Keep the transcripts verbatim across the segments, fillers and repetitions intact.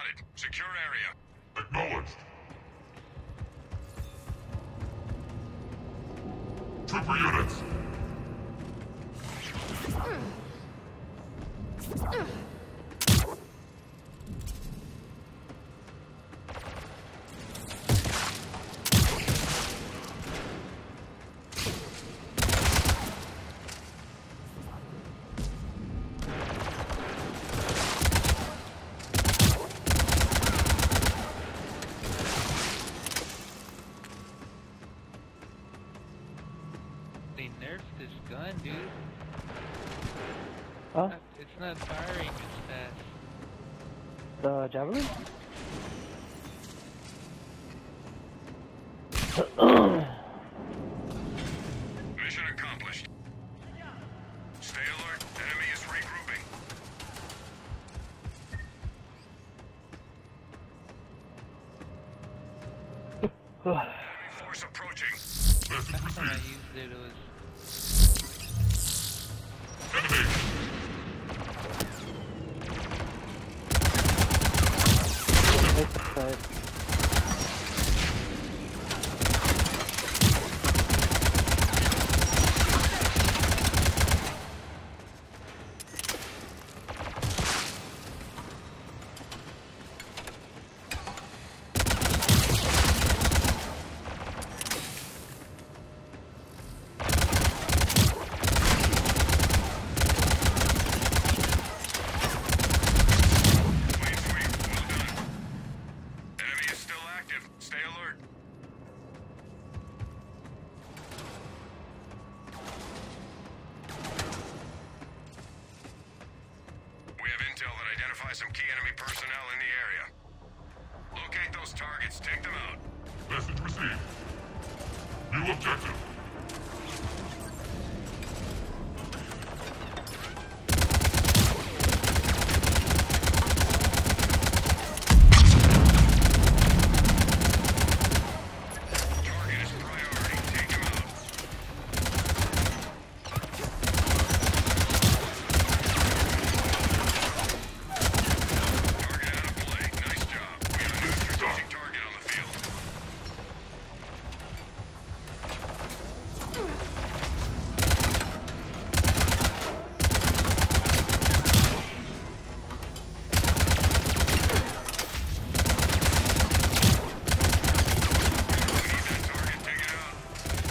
spotted. Secure area. Acknowledged. Trooper units. They nerfed this gun, dude. Huh? It's not firing as fast. The Javelin? Mission accomplished. Stay alert. Enemy is regrouping. Enemy force approaching. Message Last time I received. used it, it was Enemy. Right side. Clean sweep. Well done. Enemy is still active. Stay alert. We have intel that identifies some key enemy personnel in the area. Locate those targets. Take them out. Message received. New objective. Target is priority. Take him out. Target out of play. Nice job. We have a new strategic target on the field. We need that target. Take it out.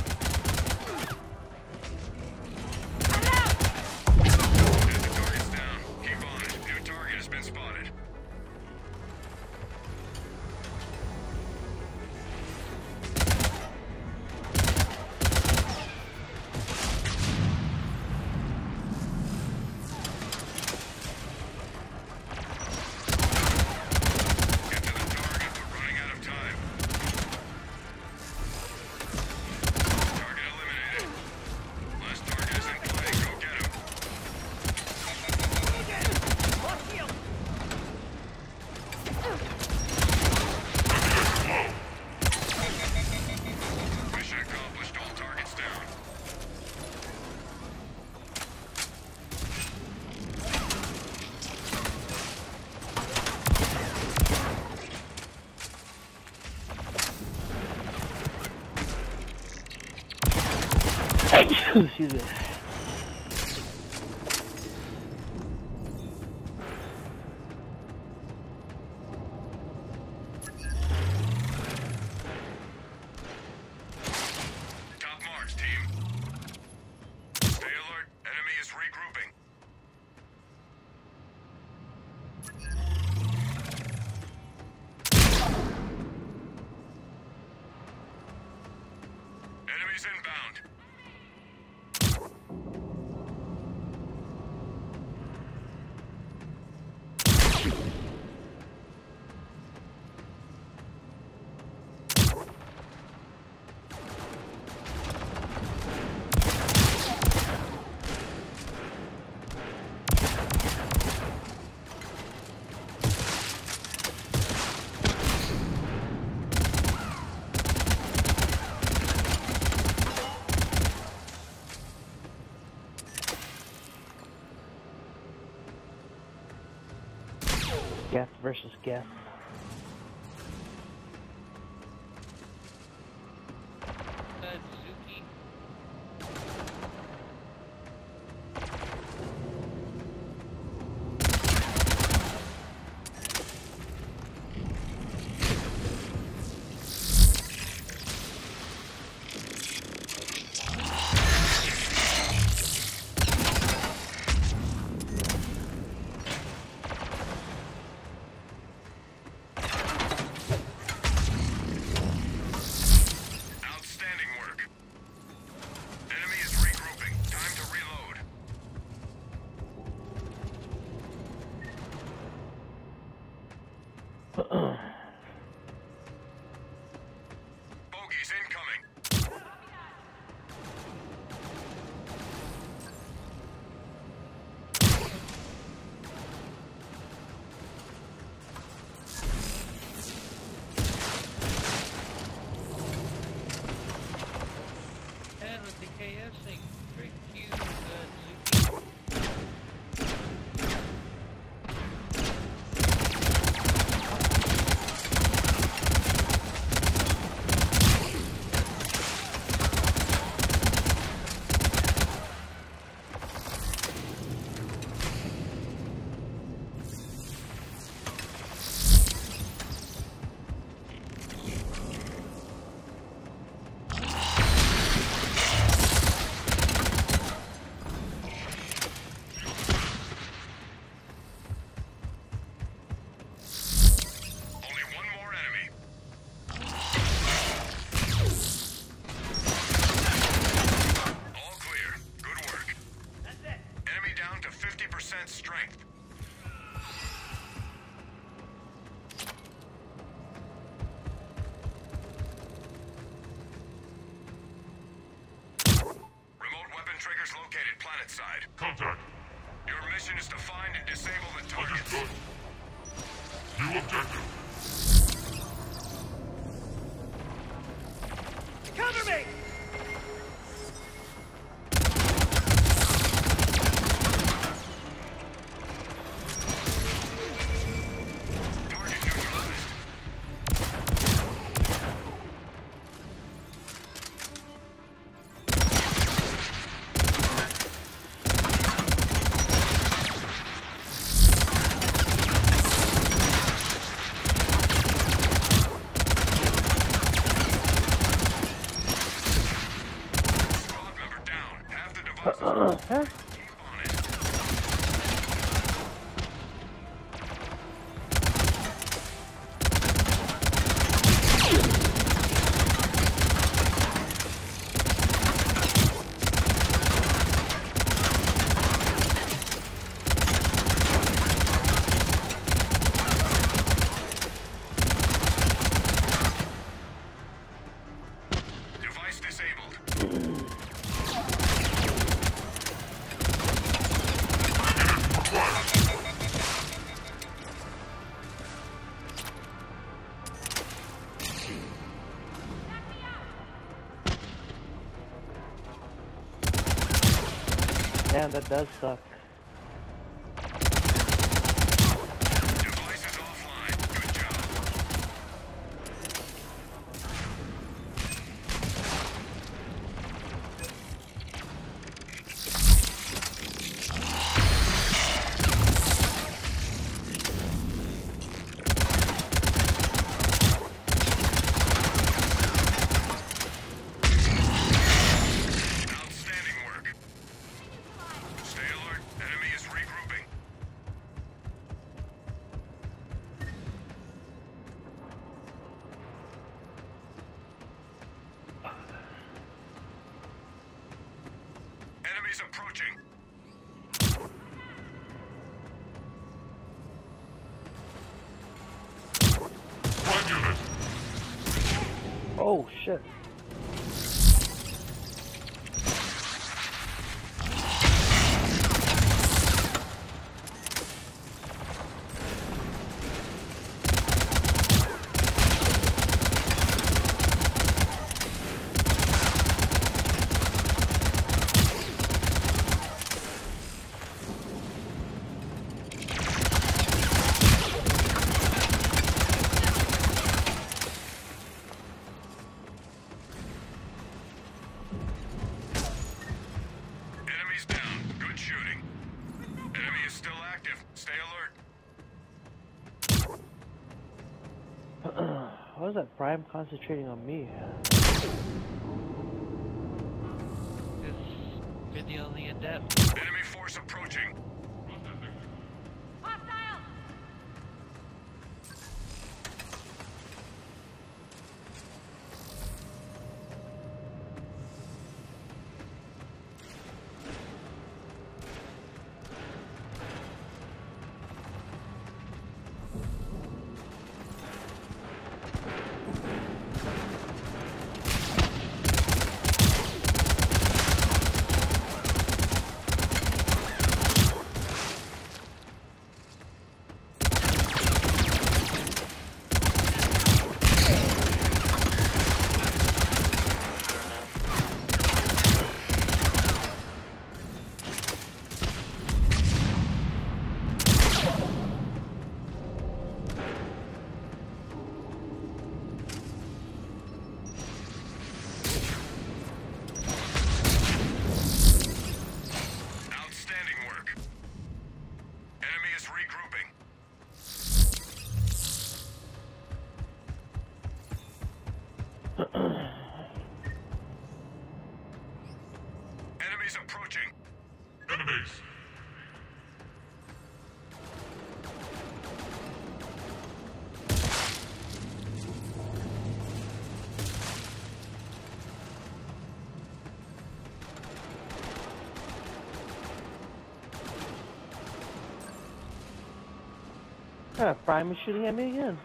Get the targets down. Keep on it. New target has been spotted. Get to the target. We're running out of time. Target eliminated. Last target is in play. Go get him. Mission accomplished. All targets down. Excuse me. Top marks, team. Stay alert. Enemy is regrouping. Enemies inbound. guess. Uh, Zuki. Outstanding work. Enemy is regrouping. Time to reload. Bogeys incoming. And with the K S thing, very cute, uh, Zuki. Only one more enemy. All clear. Good work. That's it. Enemy down to fifty percent strength. Remote weapon triggers located planet side. Contact. Your mission is to find and disable the targets. Understood. New objective. Cover me! Target neutralized. Squad member down. Half the devices Huh? keep on it. Device disabled. Damn, that does suck. Device is offline. Good job. Outstanding work. Stay alert. Enemy is regrouping. Enemies approaching. Prime unit. Oh shit. Why is that Prime concentrating on me? Because you're the only adept. Enemy force approaching. Hostile! Outstanding work. Enemy is regrouping. Enemies approaching. Enemies. Yeah, Prime is shooting at me again.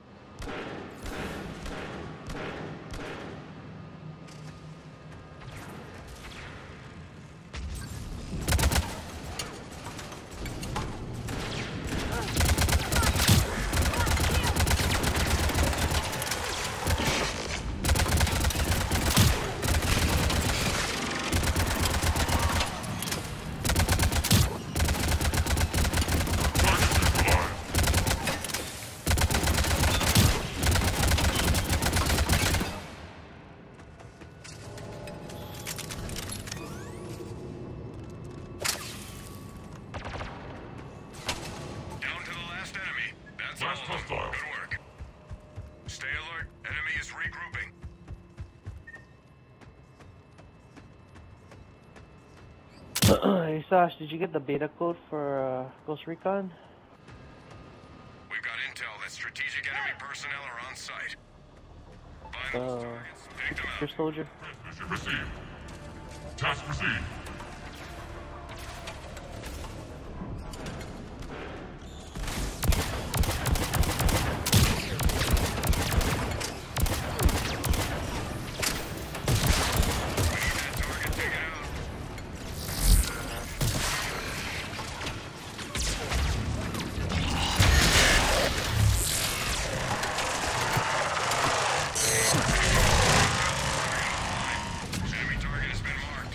Down to the last enemy. That's Last all of them. hostile. Good work. Stay alert. Enemy is regrouping. Hey Sash, did you get the beta code for uh, Ghost Recon? We've got intel that strategic enemy personnel are on site. Find those Uh, targets. Take them Your out. soldier? Transmission received. Task received. That target taken out. Enemy target has been marked.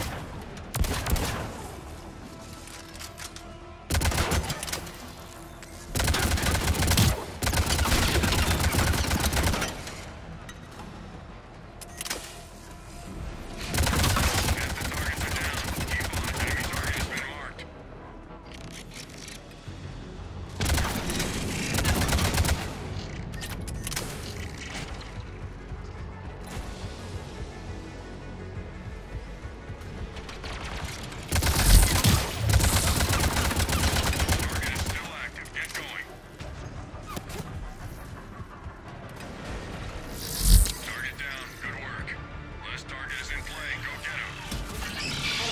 Half the targets are down. Keep on. Enemy target has been marked. Target is still active. Get going. Target down. Good work. Last target is in play. Go get him.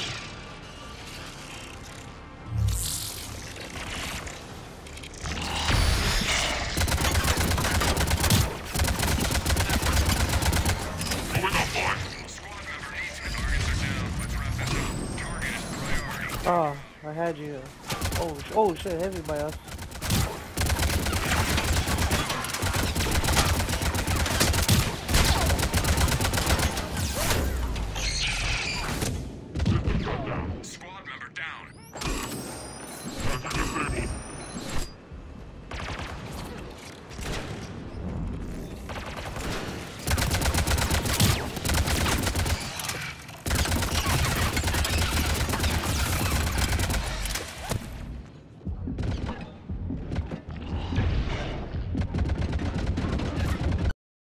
Going offline. Squad member needs me. Targets are down. Let's wrap this up. Target is priority. Oh, I had you. Oh, sh- oh shit, heavy by us.